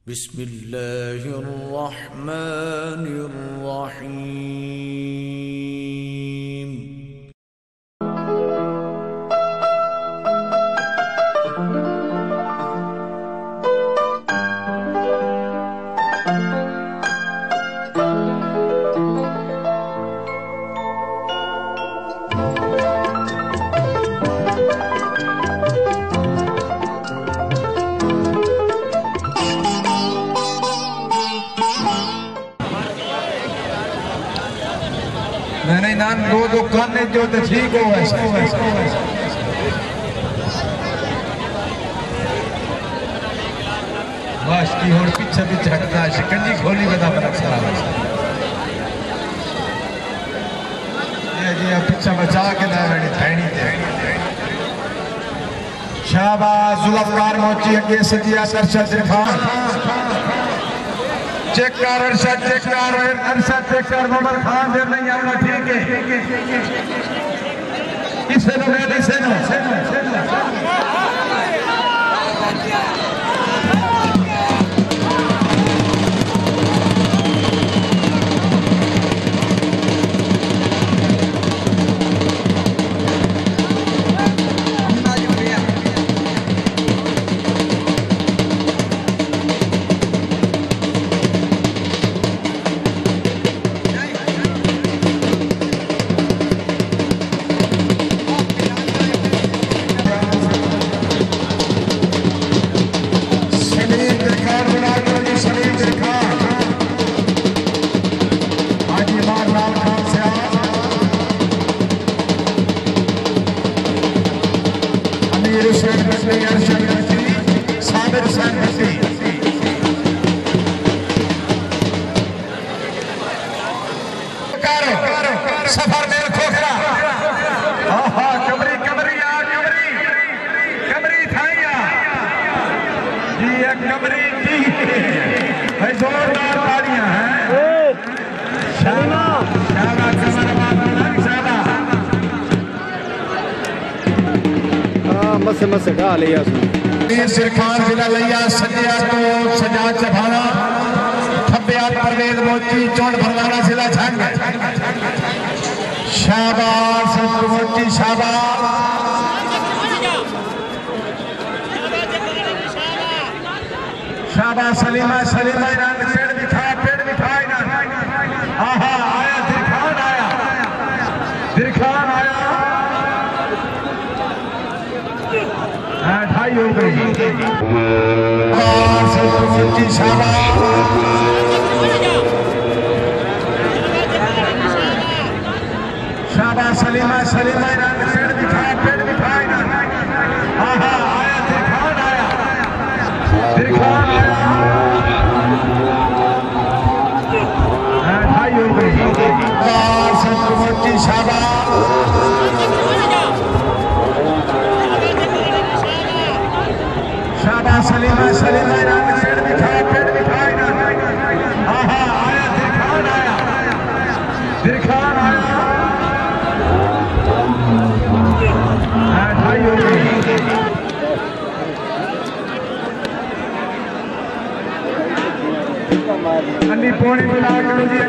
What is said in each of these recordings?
बिस्मिल्लाहिर्रहमानिर्रहीम। मैंने नाम दो दुकानें जो तो ठीक हो बस की और पीछे पीछे हटना शिकंजी खोली बता बना सारा ये जी पीछे बचा के ना मेरी थैनी थे शाबाश जुल्फकार मोची अगे सजिया अरशद खान चेक कर अरशद चेक कर मोहम्मद खान देर नहीं आना ठीक है इसे नो सफर में खोखरा कमरी थाइया जी एक कमरी की भाई जोरदार तालियां हैं मसे डाल लिया सिरखान जिला लिया सजिया तो सजा चभाना खब्बियात परवेज मोची चौड़ भरवाना जिला झंग शाबाश मोची शाबाश शाबाश सलीमा रंग पेड़ दिखाए ना आहा आया दिरखान आया ढाई हो गई शाबाश सलीमा रंग पेड़ दिखाए ना आहा आया दिरखान आया ढाई हो गई शाबाश सलीमा रंग पेड़ दिखाए ना आहा आया दिरखान आया ढाई हो गई अन्नी पौनी बुला करो जी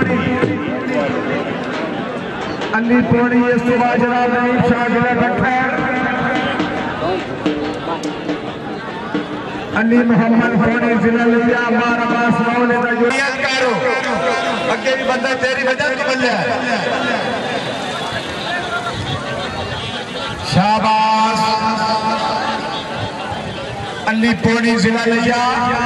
अन्नी पौनी इस तो बाद जनाब नहीं शागिला रखा अन्नी मोहम्मद पौनी जिला लिया मारा बास मौले दा यूनियन करो अगे भी बंदा तेरी वजह तो बल्ले शाबाश अन्नी पौनी जिला लिया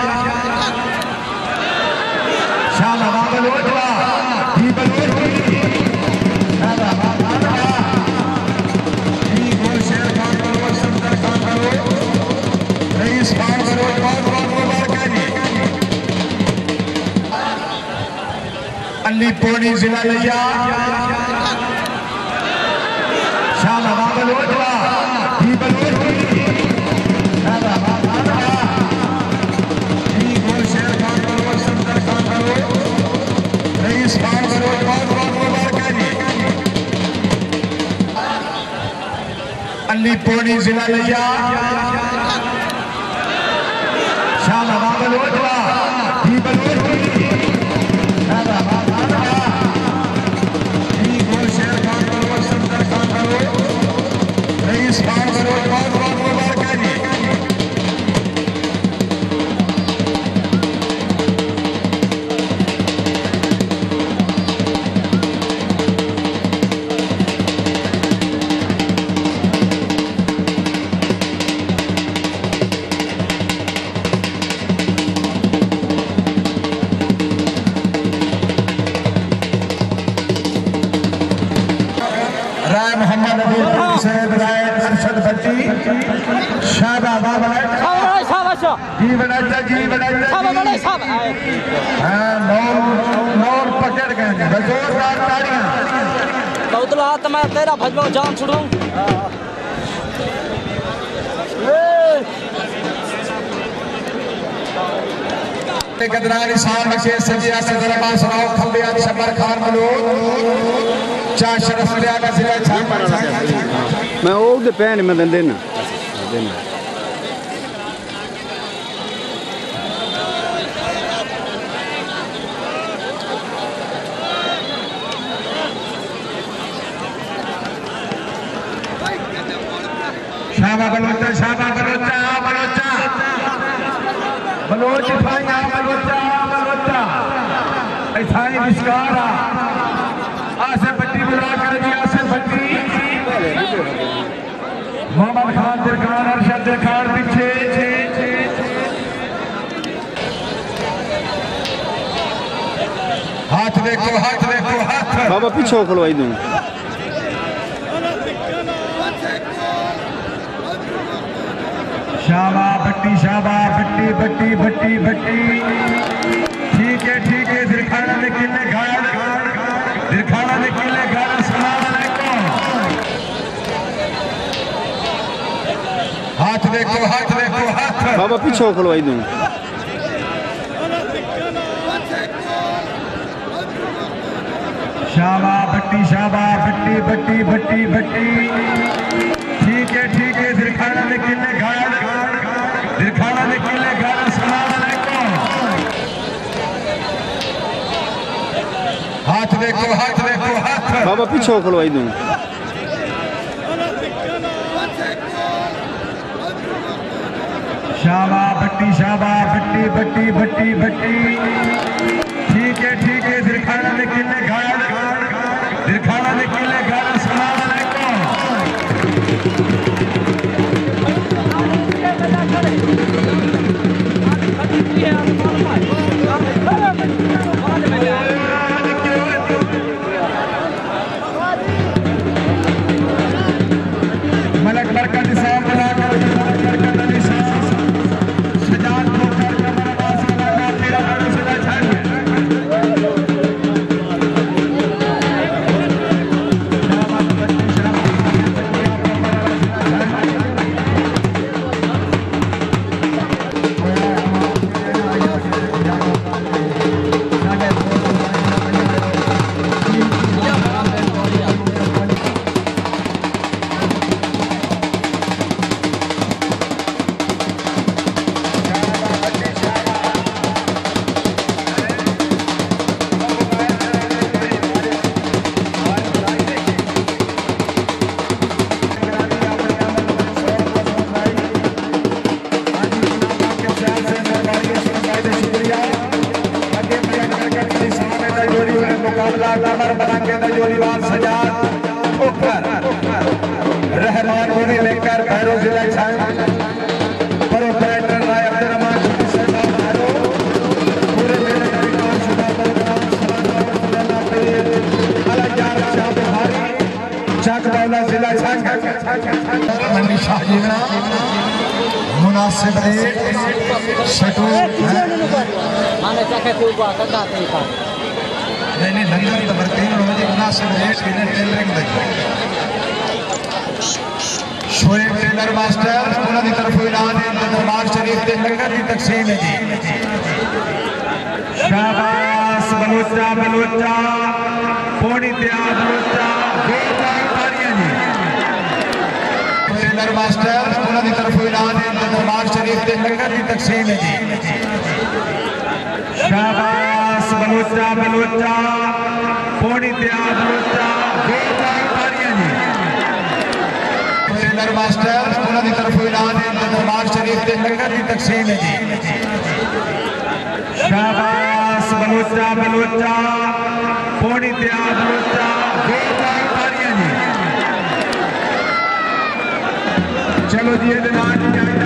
अली पौनी जिला लिया अली पौनी जिला लिया मैं तेरा भजवा जान छुड़ूं गदरानी साल विशेष सजिया से दरबार सुनाओ खंबियात शबर खान मलूद चा शरफ लिया का जिला छान मैं ओ दे पैन में देना शाबा बलोचा बलोच भाईया बलोचा ऐसाई विस्कारा आसे पट्टी बुला कर दिया आसे पट्टी मोहम्मद खान दिरखान अरशद दिरखान पीछे हाथ देखो बाबा पीछे खुलवाई दूं शाबा बट्टी ठीक है दिरखाना ने किले गाड़ा सलाम अलैकुम हाथ देखो बाबा पीछे खुलवाई दूं शाबा बट्टी ठीक है दिरखाना ने किले गाड़ा सलाम अलैकुम हाथ देखो बाबा पीछे खुलवाई दूं शाबा बट्टी ठीक है दिरखाना ने किले गाड़ा सलाम अलैकुम मलक बरकत निसाब बनाकर सजाद ठोकर कमरबाज लगा तेरा बड़ा सदा छाड़ रहमान गोरी लेकर भैरव जिला छाए प्रोपराइटर राय अब्दुर्रहमान पूरे मेले का विकास शुदा चक बावला जिला छाए शाहजीना मुनासिब रेट सटो नहीं लंगर तो बरतीन रोज मुनासिब रेट इन्हें टेलरिंग देखो शोएब टेलर मास्टर उन्होंने तरफ ऐलान है दरबार शरीफ के लंगर की तकसीम है जी शाबाश बलोचा पौड़ी तैयार बलोचा दो तालियां जी टेलर मास्टर उन्होंने तरफ ऐलान है दरबार शरीफ के लंगर की तकसीम है जी। शाबाश बलोचा बलोचा पौड़ी तैयार बलोचा ट्रेनर मास्टर उन्होंने तरफ ऐलान है दरबार शरीफ के लंगर की तकसीम है जी। शाबाश बलोचा बलोचा पौड़ी तैयार बलोचा चलो जी प्रोग्राम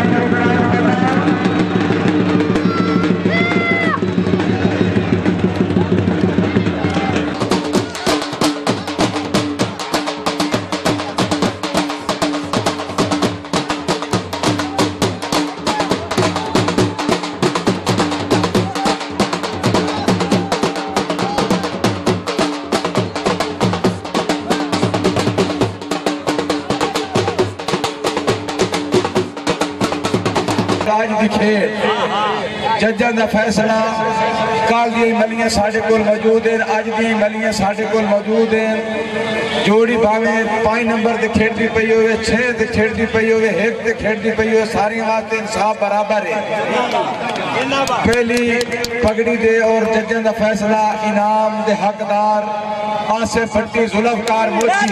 आज की खेल जजां दा फैसला कल दी मलियां साडे कोल मौजूद हैं, अज दी मलियां साडे कोल मौजूद हैं। जोड़ी भावें 5 नंबर ते खेडदी पई होवे, 6 ते खेडदी पई होवे, 1 ते खेडदी पई होवे, सारी वास्ते इंसाफ बराबर है। पहली पगड़ी दे और जजां दा फैसला इनाम दे हकदार आसिफ भट्टी जुल्फकार मोची।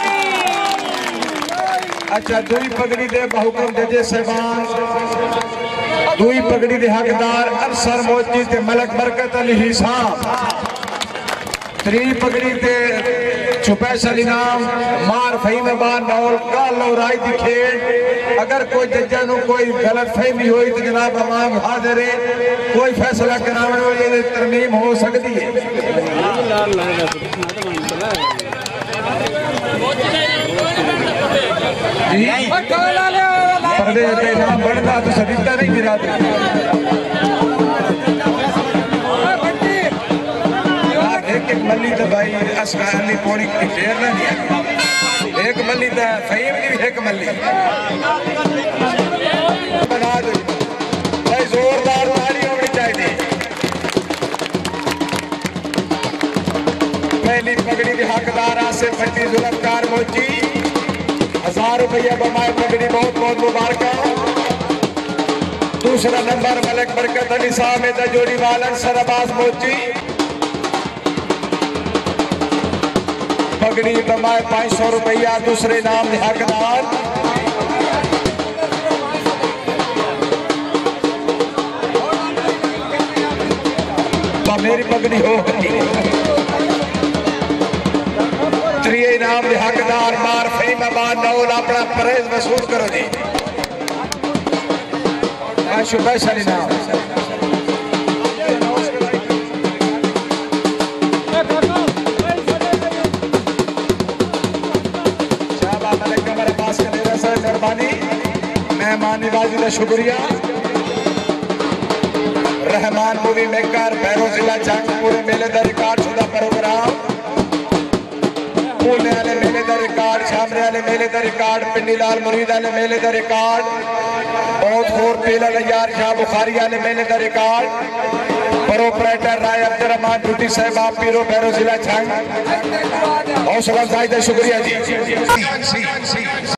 अच्छा दुई पगड़ी दे बहुकम जजे साहबान, दुई पगड़ी दे हकदार अफसर मोची ते मलक बरकत अली हिसाब। त्री पगड़ी ते स्पेशल इनाम मार फहीमाबाद नौल काल राय दी खेड। अगर कोई जजा नु कोई गलत फहमी हुई तो जनाब अमाम हाजिर है, कोई फैसला कराने वाली तरमीम हो सकती है। पर्दे पे नाम बढ़ता तो सदिता नहीं गिरा एक मल्ली तो भाई असगर अली पौड़ी की ढेर ना दिया, एक मल्ली तो फहीम की भी एक मल्ली बना दो भाई, जोरदार ताली होनी चाहिए। पहली पगड़ी के हकदार आसिफ भट्टी जुल्फकार मोची 1000 रुपया बमाए पगड़ी बहुत बहुत मुबारक। दूसरा नंबर मलक बरकत अली साहब में जोड़ी वालन सरबाज मोची पगड़ी बमाए 500 रुपया दूसरे नाम के हकदार। मेरी पगड़ी हो गई। त्रिये इनाम के हकदार मार फहीमाबाद नौल अपना परहेज वसूल करो जी। स्पेशल इनाम मेहरबानी मेहमान नवाजी का शुक्रिया। रहमान मूवी मेकर भैरो जिला जंग पूरे मेले का रिकॉर्ड शुदा प्रोग्राम पूने वाले मेले का रिकॉर्ड, छामरे वाले मेले का रिकॉर्ड, पिंडी लाल मुरीद वाले मेले का रिकॉर्ड, बहुत खोर पीला यार शाह बुखारी वाले मेले का रिकॉर्ड, प्रोपराइटर राय अब्दुर्रहमान ड्यूटी साहब आप पीरो भैरो जिला जंग। हौसला अफजाई का शुक्रिया जी।